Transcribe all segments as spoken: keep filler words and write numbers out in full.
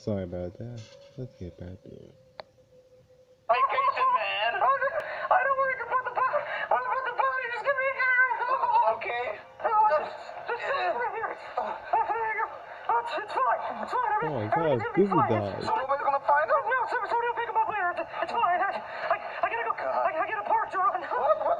Sorry about that. Let's get back to it. Vacation, man. I don't worry about the body. What about the body? Just give me a hand. Okay. Just, just yeah. Right here. Oh, there you go. Oh, it's, it's fine. It's fine. Oh my God, Everything's gonna be Google fine. died. So nobody's gonna find him? No, somebody will pick him up later. It's, it's fine. I, I, I gotta go. I, I gotta park, John. What? What?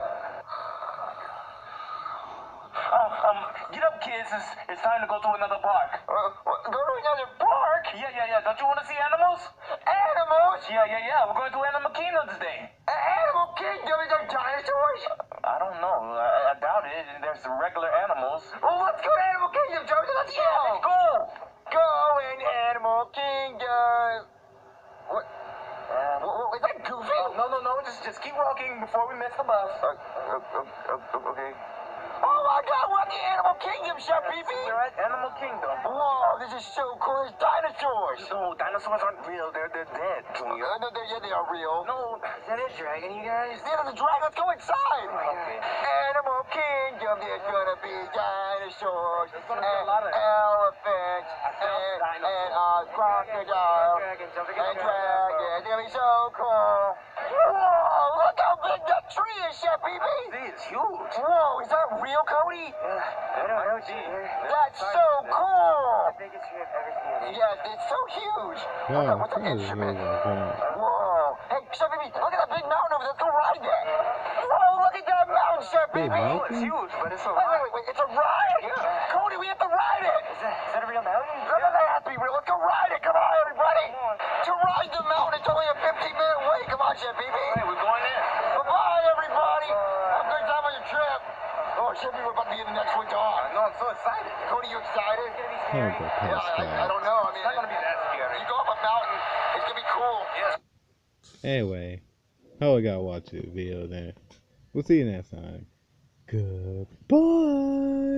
Um, um, get up, kids. It's, it's time to go to another park. Uh, what, go to another park? Yeah, yeah, yeah. Don't you want to see animals? Animals? Yeah, yeah, yeah. We're going to Animal Kingdom today. Uh, Animal Kingdom? Is there dinosaurs? I don't know. I, I doubt it. There's some regular animals. Well, let's go to Animal Kingdom, Joe. Let's go. Yeah, let's go. Go in Animal Kingdom. What? Um, what, is that Goofy? Uh, no, no, no. Just, just keep walking before we miss the bus. Uh, uh, uh, uh, okay. Oh my God, we're at the Animal Kingdom, Chef P P! We're at Animal Kingdom. Whoa, this is so cool. It's dinosaurs. No, dinosaurs aren't real. They're they're dead, Junior. Uh, no, they're, yeah, they are real. No, that is dragon, you guys. Yeah, the dragon. Let's go inside. Okay. Animal Kingdom, there's gonna be dinosaurs. There's gonna be a lot of elephants and, and uh, crocodiles and dragons. It's gonna be so cool. Whoa, look how big that tree is, Chef P P! It's huge. Whoa, is that real, Cody? Yeah, I don't know, gee. That's so cool! The biggest tree I've ever seen. Yes, it's so huge. Yeah, What's that instrument? huge. Whoa. Hey, Chef P P, look at that big mountain over there. Let's go ride that. Whoa, look at that mountain, Chef P P! Big mountain? It's huge, but it's a ride. Wait, wait, wait, it's a ride? Yeah. Cody, we have to ride it. Is that, is that a real mountain? No, no, that has to be real. Let's go ride it. Come on, everybody. Come on. To ride the mountain, it's only a fifteen minute wait. Come on, Chef P P. Hey, we're going in. Bye-bye, everybody. Have a good time on your trip. Oh, Chef P P, we're about to be in the next one, dog. No, I'm so excited. Cody, you excited? It's going to be scary. Yeah, I, I don't know. I mean, it's not going to be that scary. You go up a mountain, it's going to be cool. Yes. Anyway, oh, we gotta watch the video then. We'll see you next time. Goodbye.